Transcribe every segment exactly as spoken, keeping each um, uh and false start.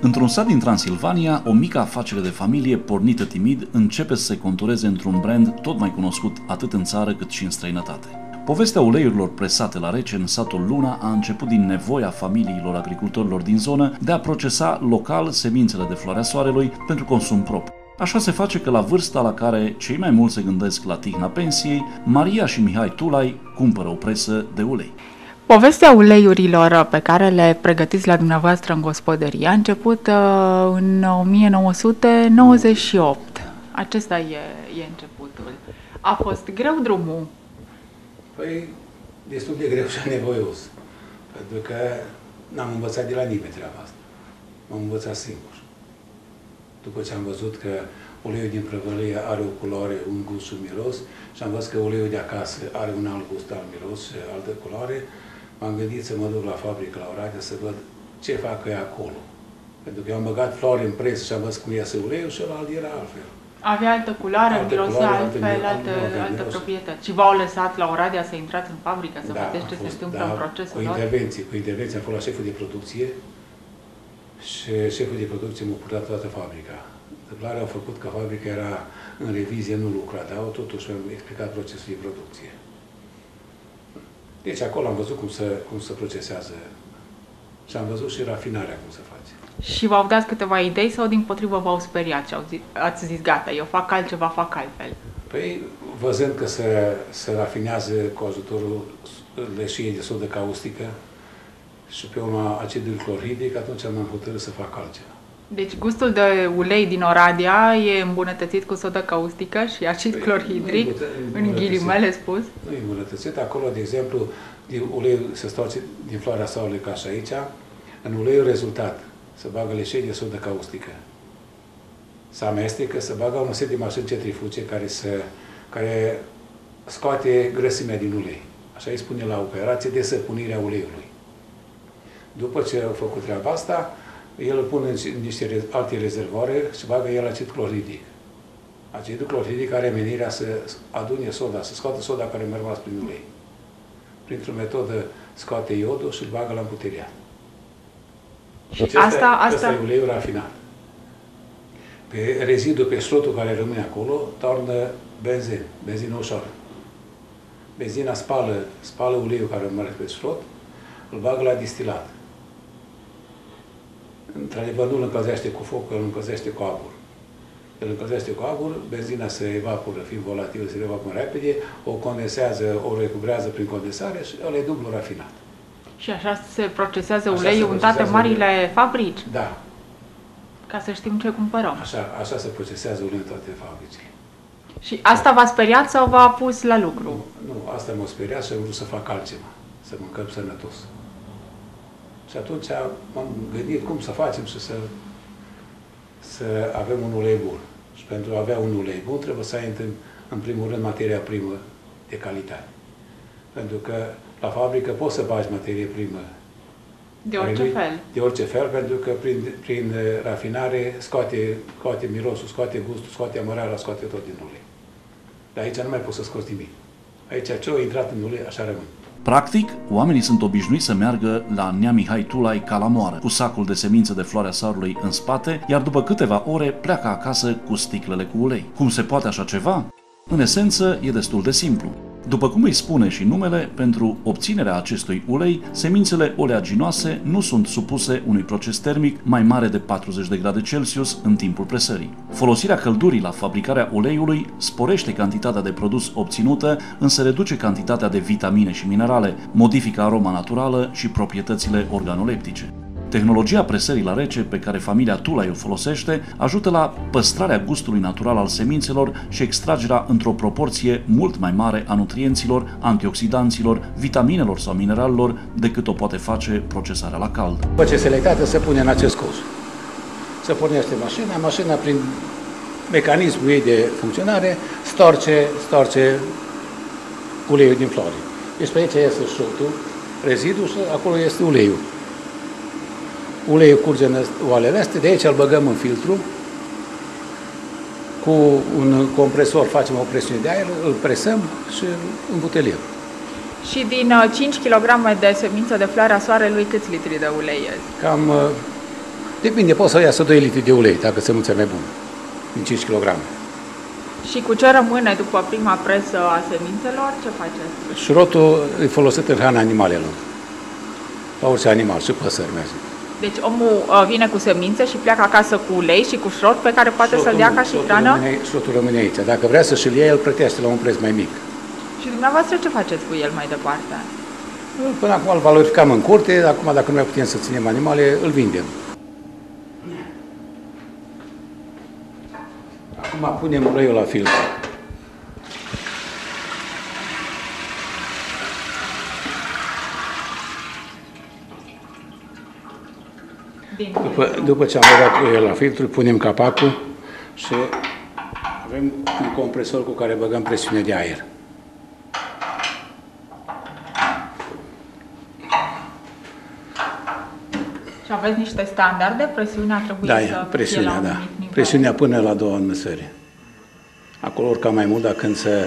Într-un sat din Transilvania, o mică afacere de familie pornită timid începe să se contureze într-un brand tot mai cunoscut atât în țară cât și în străinătate. Povestea uleiurilor presate la rece în satul Luna a început din nevoia familiilor agricultorilor din zonă de a procesa local semințele de floarea soarelui pentru consum propriu. Așa se face că la vârsta la care cei mai mulți se gândesc la tihna pensiei, Maria și Mihai Tulai cumpără o presă de ulei. Povestea uleiurilor pe care le pregătiți la dumneavoastră în gospodărie a început uh, în o mie nouă sute nouăzeci și opt. Acesta e, e începutul. A fost greu drumul? Păi, destul de greu și anevoios. Pentru că n-am învățat de la nimeni treaba asta. M-am învățat singur. După ce am văzut că uleiul din prăvălie are o culoare, un gust și un miros, și am văzut că uleiul de acasă are un alt gust, alt miros și altă culoare, m-am gândit să mă duc la fabrică, la Oradea, să văd ce fac ei acolo. Pentru că eu am băgat floare în presă și am văzut cum iese uleiul și ăla era altfel. Avea altă culoare, altă mirosea culoare, altfel, altă, altă, altă proprietate. Și v-au lăsat la Oradea să intrați în fabrică, să da, vedeți ce fost, se întâmplă da, în procesul cu lor? intervenții, cu intervenții. Am fost la șeful de producție și șeful de producție m-a purtat toată fabrica. Întâmplarea a făcut că fabrica era în revizie, nu lucra, dar totuși mi-am explicat procesul de producție. Deci acolo am văzut cum se, cum se procesează și am văzut și rafinarea cum se face. Și v-au dat câteva idei sau dimpotrivă v-au speriat și au zis, ați zis gata, eu fac altceva, fac altfel? Păi, văzând că se, se rafinează cu ajutorul leșiei de sodă caustică și pe urma acidului clorhidric, atunci am hotărât să fac altceva. Deci gustul de ulei din Oradea e îmbunătățit cu sodă caustică și acid păi, clorhidric, în ghilimele spus? Nu e îmbunătățit. Acolo, de exemplu, din uleiul se stoarce din floarea soarelui ca și aici, în uleiul rezultat se bagă leșei de sodă caustică. Se amestecă, se bagă un set de mașini centrifuge care, se, care scoate grăsimea din ulei. Așa îi spune la operație de săpunire a uleiului. După ce au făcut treaba asta, el îl pune în niște alte rezervoare și bagă el acid clorhidric. Acidul clorhidric are menirea să adune soda, să scoată soda care a rămas prin ulei. Printr-o metodă scoate iodul și îl bagă la împuteriat. Și asta, asta, asta e uleiul rafinat. Pe rezidul, pe șrotul care rămâne acolo, toarnă benzină, benzină ușoară. Benzina spală, spală uleiul care rămâne pe șrot, îl bagă la distilat. Într-adevăr, nu îl încălzește cu foc, îl încălzește cu abur. Îl încălzește cu abur, benzina se evaporă, fiind volatilă, se evaporă repede, o condensează, o recuperează prin condensare și ăla e dublu rafinat. Și așa se procesează uleiul în toate marile fabrici? Da. Ca să știm ce cumpărăm. Așa, așa se procesează uleiul în toate fabricile. Și asta v-a speriat sau v-a pus la lucru? Nu, nu asta m-a speriat și am vrut să fac altceva, să mâncăm sănătos. Și atunci m-am gândit cum să facem și să, să avem un ulei bun. Și pentru a avea un ulei bun trebuie să ai în, în primul rând materia primă de calitate. Pentru că la fabrică poți să bagi materie primă de orice fel. De orice fel, pentru că prin, prin rafinare scoate, scoate mirosul, scoate gustul, scoate amărarea, scoate tot din ulei. Dar aici nu mai poți să scoți nimic. Aici ce a intrat în ulei, așa rămâne. Practic, oamenii sunt obișnuiți să meargă la Nea Mihai Tulai ca la moară, cu sacul de semințe de floarea soarelui în spate, iar după câteva ore pleacă acasă cu sticlele cu ulei. Cum se poate așa ceva? În esență, e destul de simplu. După cum îi spune și numele, pentru obținerea acestui ulei, semințele oleaginoase nu sunt supuse unui proces termic mai mare de patruzeci de grade Celsius în timpul presării. Folosirea căldurii la fabricarea uleiului sporește cantitatea de produs obținută, însă reduce cantitatea de vitamine și minerale, modifică aroma naturală și proprietățile organoleptice. Tehnologia presării la rece pe care familia Tulai o folosește ajută la păstrarea gustului natural al semințelor și extragerea într-o proporție mult mai mare a nutrienților, antioxidanților, vitaminelor sau mineralelor decât o poate face procesarea la cald. După ce selectată se pune în acest coș. Se pornește mașina, mașina prin mecanismul ei de funcționare storce, storce uleiul din floare. Deci pe aici este șrotul, rezidul și acolo este uleiul. Uleiul curge în oalele astea, de aici îl băgăm în filtru, cu un compresor facem o presiune de aer, îl presăm și îl îmbuteliem. Și din cinci kilograme de semință de floarea soarelui, câți litri de ulei ies? Cam Depinde, poți să iasă doi litri de ulei, dacă sămânța e mai bună, din cinci kilograme. Și cu ce rămâne după prima presă a semințelor, ce faceți? Șurotul e folosit în hrana animalelor, la orice animal, și păsări merge. Deci omul uh, vine cu semințe și pleacă acasă cu ulei și cu șrot pe care poate să-l dea ca și hrană? Șrotul rămâne aici. Dacă vrea să-și-l ia, el plătește la un preț mai mic. Și dumneavoastră ce faceți cu el mai departe? Până acum îl valorificam în curte, acum dacă nu mai putem să ținem animale, îl vindem. Acum punem uleiul la filtru. După, după ce am băgat uleiul la filtru, punem capacul și avem un compresor cu care băgăm presiune de aer. Și aveți niște standarde? Presiunea trebuie da, să presiunea, fie la da. un nivel. Presiunea până la două atmosfere. Acolo urca mai mult, dar când se...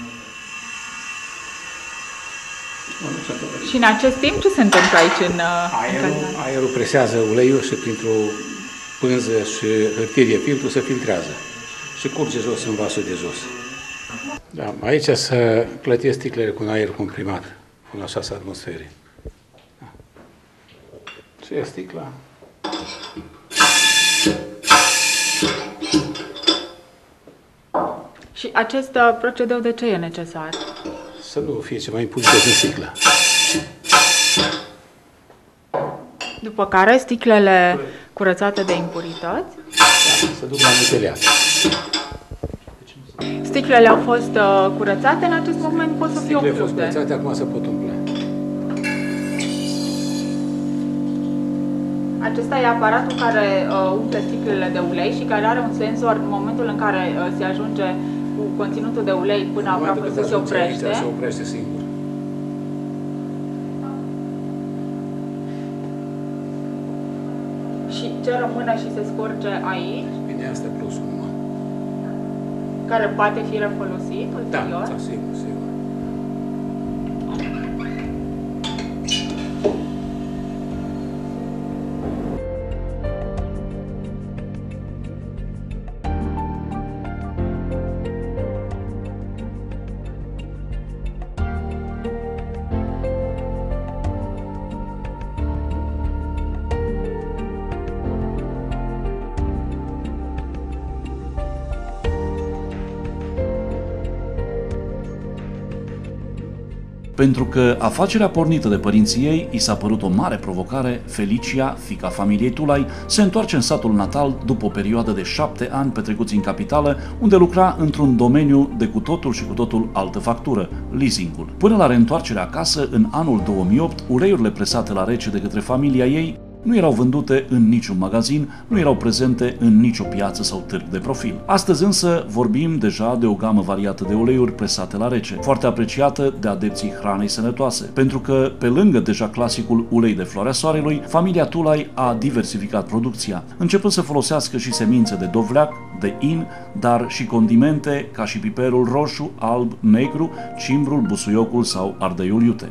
Și în acest timp ce se întâmplă aici în aerul, în aerul presează uleiul și printr-o pânză și hârtie de filtru se filtrează și curge jos în vasul de jos. Da, aici se clătesc sticlele cu un aer comprimat până la șase atmosfere. Da. Și e sticla. Și acest procedeu de ce e necesar? Să nu fie ceva impulsiv în sticlă. După care sticlele curățate de impurități? Da, se duc la muteleat. Sticlele au fost uh, curățate, în acest moment pot să fie umplute. Sticlele au fost curățate, acum se pot umple. Acesta e aparatul care uh, umple sticlele de ulei și care are un senzor în momentul în care uh, se ajunge cu conținutul de ulei până aproape să se oprește. Se oprește singur. Și ce rămâne și se scurge aici? Bine, asta e plusul numai. Care poate fi refolosit ulterior? Da, da, sigur, sigur. Pentru că afacerea pornită de părinții ei i s-a părut o mare provocare, Felicia, fiica familiei Tulai, se întoarce în satul natal după o perioadă de șapte ani petrecuți în capitală, unde lucra într-un domeniu de cu totul și cu totul altă factură, leasingul. Până la reîntoarcerea acasă, în anul două mii opt, uleiurile presate la rece de către familia ei nu erau vândute în niciun magazin, nu erau prezente în nicio piață sau târg de profil. Astăzi însă vorbim deja de o gamă variată de uleiuri presate la rece, foarte apreciată de adepții hranei sănătoase, pentru că, pe lângă deja clasicul ulei de floarea soarelui, familia Tulai a diversificat producția, începând să folosească și semințe de dovleac, de in, dar și condimente ca și piperul roșu, alb, negru, cimbrul, busuiocul sau ardeiul iute.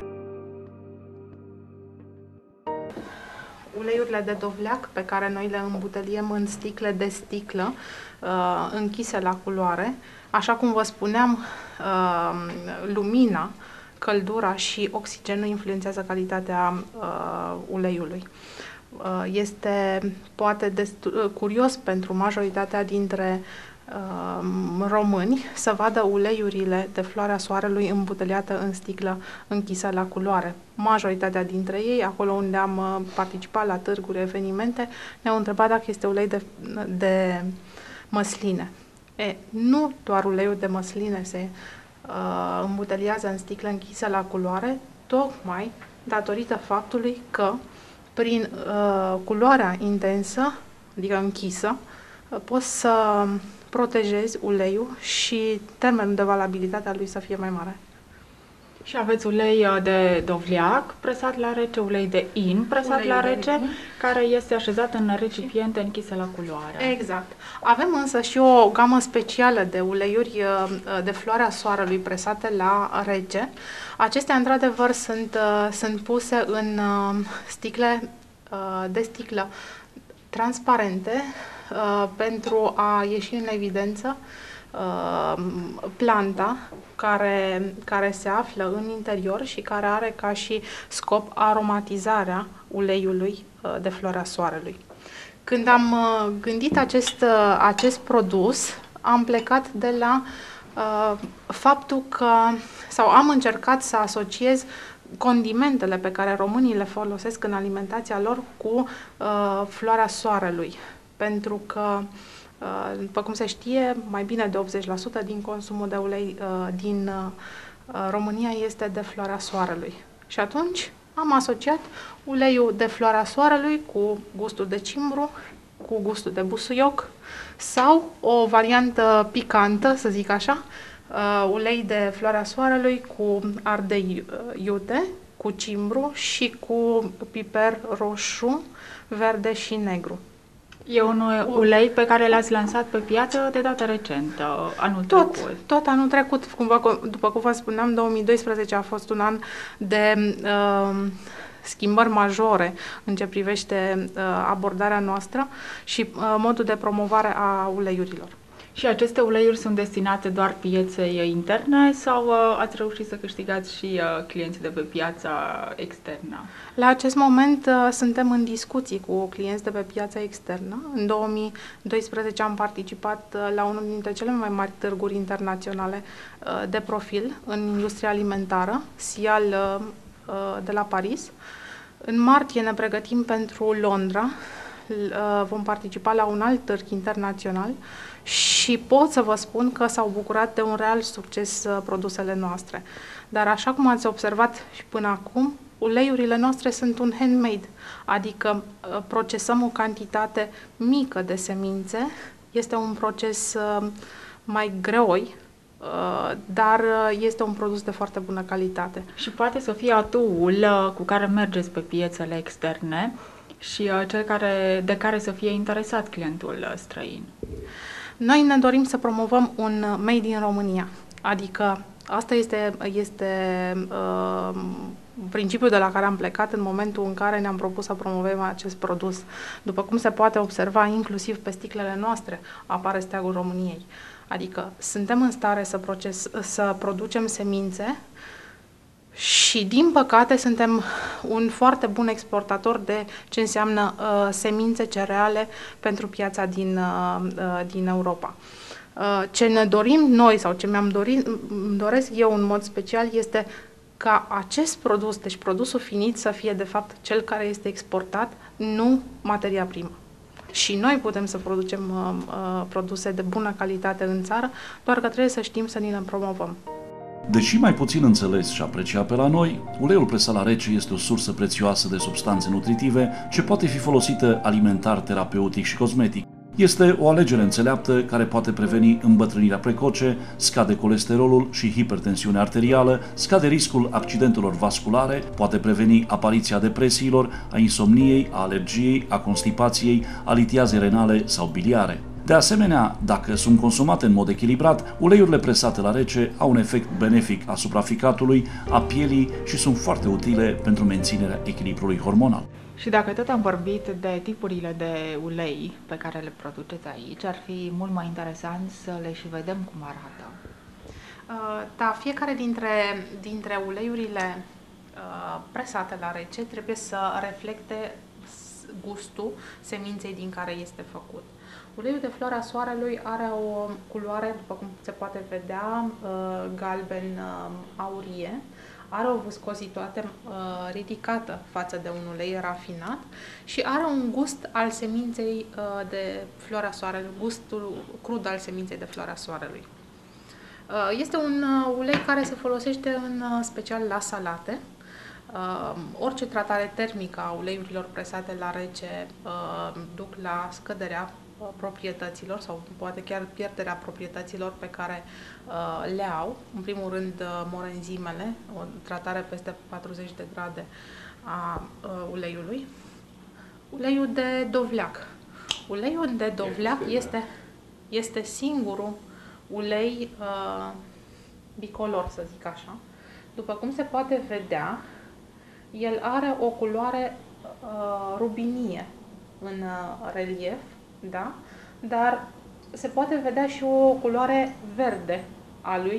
Uleiurile de dovleac pe care noi le îmbuteliem în sticle de sticlă uh, închise la culoare. Așa cum vă spuneam, uh, lumina, căldura și oxigenul influențează calitatea uh, uleiului. Uh, este poate destul, uh, curios pentru majoritatea dintre uh, români să vadă uleiurile de floarea soarelui îmbuteliată în sticlă închisă la culoare. Majoritatea dintre ei, acolo unde am uh, participat la târguri, evenimente, ne-au întrebat dacă este ulei de, de măsline. E, nu doar uleiul de măsline se uh, îmbuteliază în sticlă închisă la culoare, tocmai datorită faptului că prin uh, culoarea intensă, adică închisă, uh, poți să protejezi uleiul și termenul de valabilitate a lui să fie mai mare. Și aveți ulei de dovleac presat la rece, ulei de in presat ulei la rece, in, care este așezat în recipiente închise la culoare. Exact. Avem însă și o gamă specială de uleiuri de floarea soarelui presate la rece. Acestea, într-adevăr, sunt, sunt puse în sticle de sticlă transparente uh, pentru a ieși în evidență uh, planta care, care se află în interior și care are ca și scop aromatizarea uleiului uh, de floarea soarelui. Când am uh, gândit acest, uh, acest produs, am plecat de la uh, faptul că, sau am încercat să asociez condimentele pe care românii le folosesc în alimentația lor cu uh, floarea soarelui. Pentru că, uh, după cum se știe, mai bine de optzeci la sută din consumul de ulei uh, din uh, România este de floarea soarelui. Și atunci am asociat uleiul de floarea soarelui cu gustul de cimbru, cu gustul de busuioc sau o variantă picantă, să zic așa, uh, ulei de floarea soarelui cu ardei uh, iute, cu cimbru și cu piper roșu, verde și negru. E un ulei pe care l-ați lansat pe piață de dată recentă, anul tot, trecut. Tot anul trecut, cumva, după cum vă spuneam, două mii doisprezece a fost un an de uh, schimbări majore în ce privește uh, abordarea noastră și uh, modul de promovare a uleiurilor. Și aceste uleiuri sunt destinate doar pieței interne sau uh, ați reușit să câștigați și uh, clienții de pe piața externă? La acest moment uh, suntem în discuții cu clienți de pe piața externă. În două mii doisprezece am participat uh, la unul dintre cele mai mari târguri internaționale uh, de profil în industria alimentară, SIAL uh, uh, de la Paris. În martie ne pregătim pentru Londra. Uh, vom participa la un alt târg internațional și pot să vă spun că s-au bucurat de un real succes uh, produsele noastre. Dar așa cum ați observat și până acum, uleiurile noastre sunt un handmade, adică uh, procesăm o cantitate mică de semințe, este un proces uh, mai greoi, uh, dar uh, este un produs de foarte bună calitate. Și poate să fie atuul uh, cu care mergeți pe piețele externe și uh, cel care, de care să fie interesat clientul uh, străin. Noi ne dorim să promovăm un made in România, adică asta este, este uh, principiul de la care am plecat în momentul în care ne-am propus să promovăm acest produs. După cum se poate observa, inclusiv pe sticlele noastre apare steagul României, adică suntem în stare să, proces, să producem semințe și, din păcate, suntem un foarte bun exportator de ce înseamnă uh, semințe cereale pentru piața din, uh, din Europa. Uh, ce ne dorim noi sau ce mi-am dorit, doresc eu în mod special este ca acest produs, deci produsul finit, să fie de fapt cel care este exportat, nu materia primă. Și noi putem să producem uh, uh, produse de bună calitate în țară, doar că trebuie să știm să ni le promovăm. Deși mai puțin înțeles și apreciat pe la noi, uleiul presat la rece este o sursă prețioasă de substanțe nutritive ce poate fi folosită alimentar, terapeutic și cosmetic. Este o alegere înțeleaptă care poate preveni îmbătrânirea precoce, scade colesterolul și hipertensiunea arterială, scade riscul accidentelor vasculare, poate preveni apariția depresiilor, a insomniei, a alergiei, a constipației, a litiazei renale sau biliare. De asemenea, dacă sunt consumate în mod echilibrat, uleiurile presate la rece au un efect benefic asupra ficatului, a pielii și sunt foarte utile pentru menținerea echilibrului hormonal. Și dacă tot am vorbit de tipurile de ulei pe care le produceți aici, ar fi mult mai interesant să le și vedem cum arată. Da, fiecare dintre, dintre uleiurile presate la rece trebuie să reflecte gustul seminței din care este făcut. Uleiul de floarea soarelui are o culoare, după cum se poate vedea, galben aurie, are o viscozitate ridicată față de un ulei rafinat și are un gust al seminței de floarea soarelui, gustul crud al seminței de floarea soarelui. Este un ulei care se folosește în special la salate. Orice tratare termică a uleiurilor presate la rece duc la scăderea proprietăților sau poate chiar pierderea proprietăților pe care uh, le au. În primul rând, uh, mor enzimele, o tratare peste patruzeci de grade a uh, uleiului. Uleiul de dovleac. Uleiul de dovleac este, este singurul ulei uh, bicolor, să zic așa. După cum se poate vedea, el are o culoare uh, rubinie. în relief, da? Dar se poate vedea și o culoare verde a lui,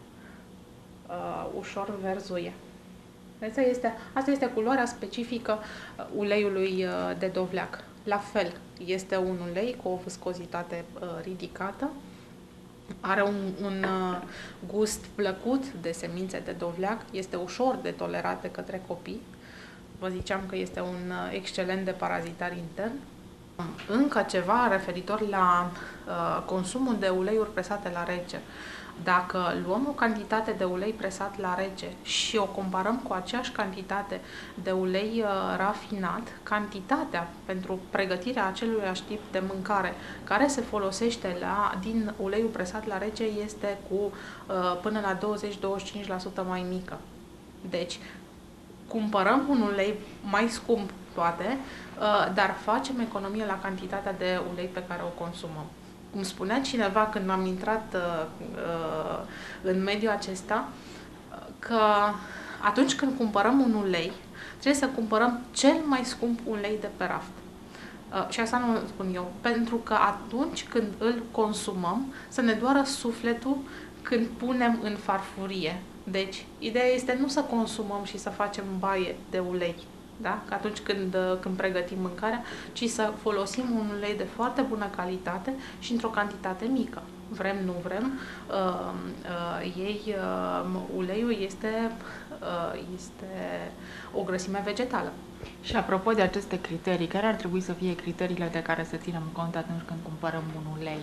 uh, ușor verzuie. Asta este, asta este culoarea specifică uleiului de dovleac. La fel, este un ulei cu o viscozitate uh, ridicată, are un, un uh, gust plăcut de semințe de dovleac, este ușor de tolerat de către copii. Vă ziceam că este un uh, excelent de parazitar intern. Încă ceva referitor la uh, consumul de uleiuri presate la rece. Dacă luăm o cantitate de ulei presat la rece și o comparăm cu aceeași cantitate de ulei uh, rafinat, cantitatea pentru pregătirea aceluiași tip de mâncare care se folosește la, din uleiul presat la rece este cu uh, până la douăzeci la douăzeci și cinci la sută mai mică. Deci, cumpărăm un ulei mai scump, poate, uh, dar facem economie la cantitatea de ulei pe care o consumăm. Cum spunea cineva când am intrat uh, uh, în mediul acesta, că atunci când cumpărăm un ulei, trebuie să cumpărăm cel mai scump ulei de pe raft. Uh, și asta nu spun eu, pentru că atunci când îl consumăm, să ne doară sufletul când punem în farfurie. Deci, ideea este nu să consumăm și să facem baie de ulei, da? Că atunci când, când pregătim mâncarea, ci să folosim un ulei de foarte bună calitate și într-o cantitate mică. Vrem, nu vrem, uh, uh, ei, uh, uleiul este, uh, este o grăsime vegetală. Și apropo de aceste criterii, care ar trebui să fie criteriile de care să ținem cont atunci când cumpărăm un ulei?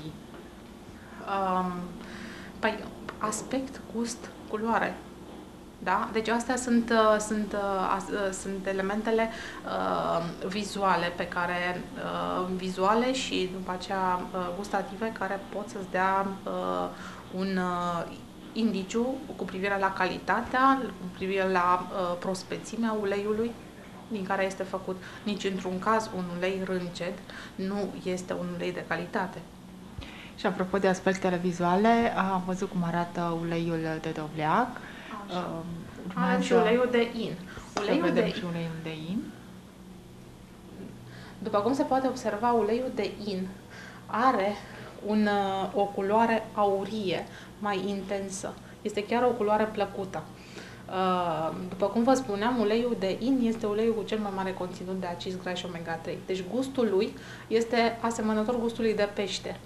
Um, păi, aspect, gust, culoare. Da? Deci astea sunt, uh, sunt, uh, sunt elementele uh, vizuale pe care uh, vizuale și după aceea uh, gustative care pot să-ți dea uh, un uh, indiciu cu privire la calitatea, cu privire la uh, prospețimea uleiului din care este făcut. Nici într-un caz un ulei rânced nu este un ulei de calitate. Și apropo de aspectele vizuale, am văzut cum arată uleiul de dovleac. Așa. Avem și uleiul de in. Uleiul de, și uleiul de in. După cum se poate observa, uleiul de in are un, o culoare aurie mai intensă. Este chiar o culoare plăcută. După cum vă spuneam, uleiul de in este uleiul cu cel mai mare conținut de acizi grași omega trei. Deci gustul lui este asemănător gustului de pește.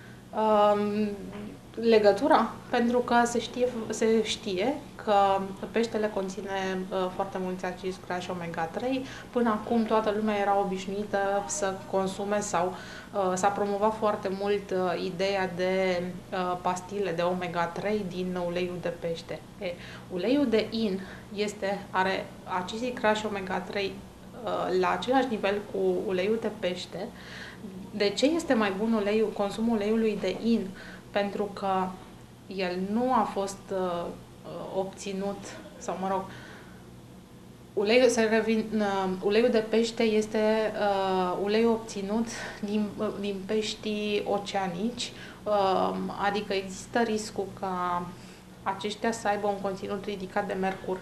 Legătura, pentru că se știe, se știe că peștele conține uh, foarte mulți acizi grași omega trei. Până acum toată lumea era obișnuită să consume sau uh, s-a promovat foarte mult uh, ideea de uh, pastile de omega trei din uleiul de pește. E, uleiul de in este, are acizii grași omega trei uh, la același nivel cu uleiul de pește. De ce este mai bun uleiul, consumul uleiului de in? Pentru că el nu a fost uh, obținut, sau mă rog, uleiul, să revin, uh, uleiul de pește este uh, uleiul obținut din, uh, din peștii oceanici, uh, adică există riscul ca aceștia să aibă un conținut ridicat de mercur.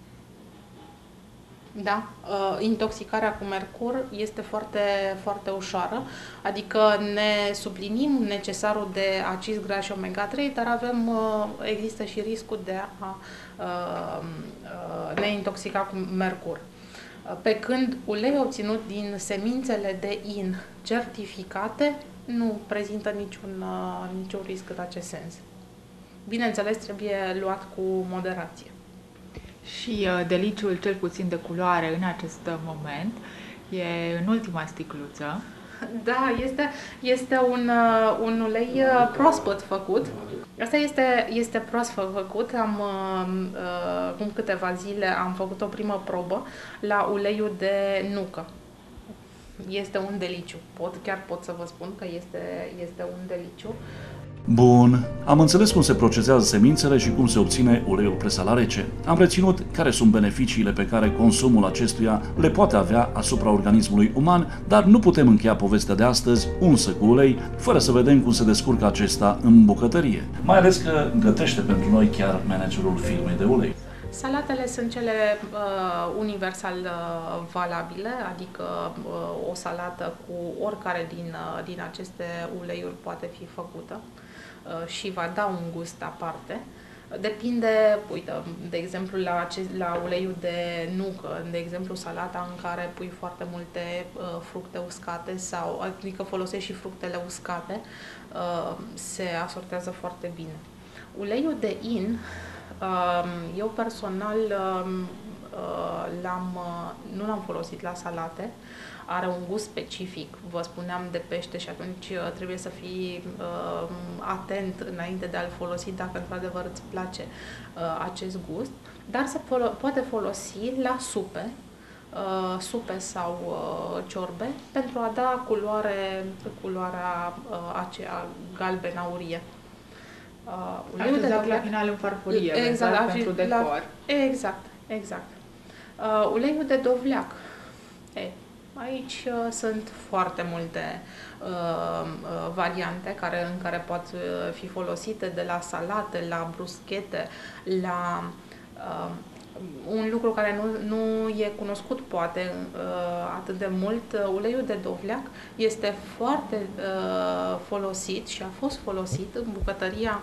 Da, intoxicarea cu mercur este foarte, foarte ușoară, adică ne suplinim necesarul de acizi grași omega trei, dar avem, există și riscul de a ne intoxica cu mercur. Pe când ulei obținut din semințele de in certificate nu prezintă niciun, niciun risc în acest sens. Bineînțeles, trebuie luat cu moderație. Și uh, deliciul, cel puțin de culoare, în acest moment, e în ultima sticluță. Da, este, este un, uh, un ulei uh, proaspăt făcut. Asta este, este proaspăt făcut. Am, uh, cum câteva zile am făcut o primă probă la uleiul de nucă. Este un deliciu. Pot, chiar pot să vă spun că este, este un deliciu. Bun, am înțeles cum se procesează semințele și cum se obține uleiul presat la rece. Am reținut care sunt beneficiile pe care consumul acestuia le poate avea asupra organismului uman, dar nu putem încheia povestea de astăzi unsă cu ulei, fără să vedem cum se descurcă acesta în bucătărie. Mai ales că gătește pentru noi chiar managerul firmei de ulei. Salatele sunt cele uh, universal uh, valabile, adică uh, o salată cu oricare din, uh, din aceste uleiuri poate fi făcută uh, și va da un gust aparte. Depinde, uite, de exemplu, la, acest, la uleiul de nucă, de exemplu, salata în care pui foarte multe uh, fructe uscate sau, adică folosești și fructele uscate, uh, se asortează foarte bine. Uleiul de in, uh, eu personal uh, l-am, uh, nu l-am folosit la salate, are un gust specific, vă spuneam, de pește și atunci uh, trebuie să fii uh, atent înainte de a-l folosi dacă într-adevăr îți place uh, acest gust, dar se folo- poate folosi la supe, uh, supe sau uh, ciorbe pentru a da culoare, culoarea uh, aceea galben-aurie. Uh, uleiul de dovleac la final în farfurie, exact, la, pentru decor. La, exact, exact. Uh, uleiul de dovleac. E, aici uh, sunt foarte multe uh, uh, variante care, în care pot uh, fi folosite, de la salate, la bruschete, la uh, un lucru care nu, nu e cunoscut poate uh, atât de mult. Uh, uleiul de dovleac este foarte uh, folosit și a fost folosit în bucătăria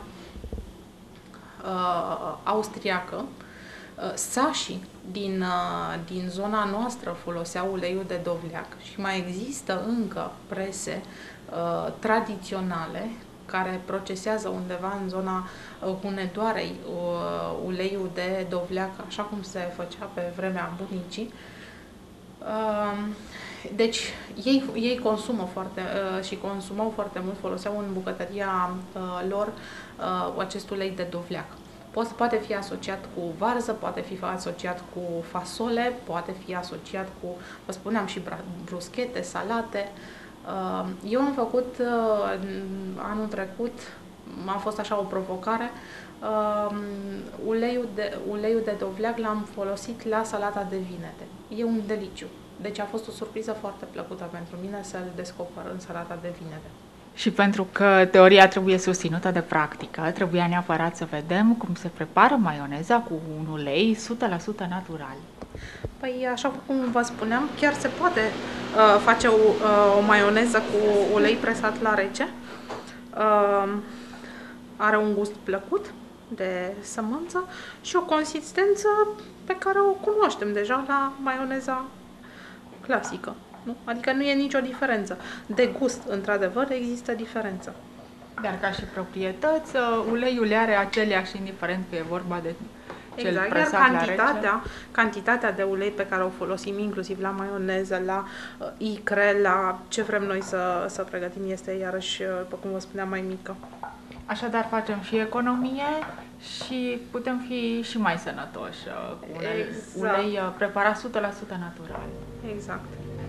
uh, austriacă. Sașii din, din zona noastră foloseau uleiul de dovleac și mai există încă prese uh, tradiționale care procesează undeva în zona uh, Hunedoarei uh, uleiul de dovleac, așa cum se făcea pe vremea bunicii. Uh, deci ei, ei consumă foarte uh, și consumau foarte mult, foloseau în bucătăria uh, lor uh, acest ulei de dovleac. Poate fi asociat cu varză, poate fi asociat cu fasole, poate fi asociat cu, vă spuneam, și bruschete, salate. Eu am făcut anul trecut, a fost așa o provocare, uleiul de, uleiul de dovleac l-am folosit la salata de vinete. E un deliciu. Deci a fost o surpriză foarte plăcută pentru mine să-l descoper în salata de vinete. Și pentru că teoria trebuie susținută de practică, trebuia neapărat să vedem cum se prepară maioneza cu un ulei o sută la sută natural. Păi, așa cum vă spuneam, chiar se poate uh, face o, uh, o maioneză cu ulei presat la rece. Uh, are un gust plăcut de sămânță și o consistență pe care o cunoaștem deja la maioneza clasică. Nu? Adică nu e nicio diferență. De gust, într-adevăr, există diferență. Dar ca și proprietăți, uleiul are aceleași, indiferent că e vorba de cel exact, presat iar cantitatea, la rece. Cantitatea de ulei pe care o folosim inclusiv la maioneză, la uh, icre, la ce vrem noi să, să pregătim, este iarăși, după cum vă spuneam, mai mică. Așadar facem și economie și putem fi și mai sănătoși cu un exact. ulei preparat o sută la sută natural. Exact.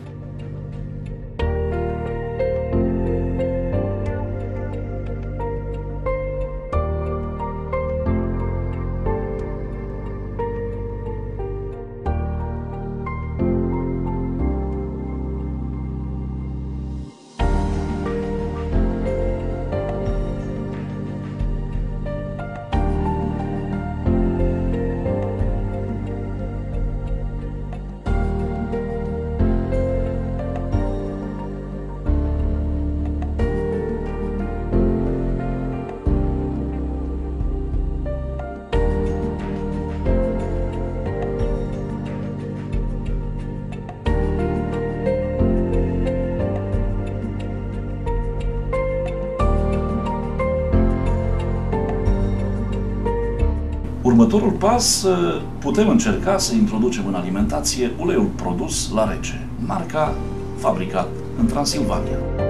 Următorul pas, putem încerca să introducem în alimentație uleiul produs la rece, marca fabricat în Transilvania.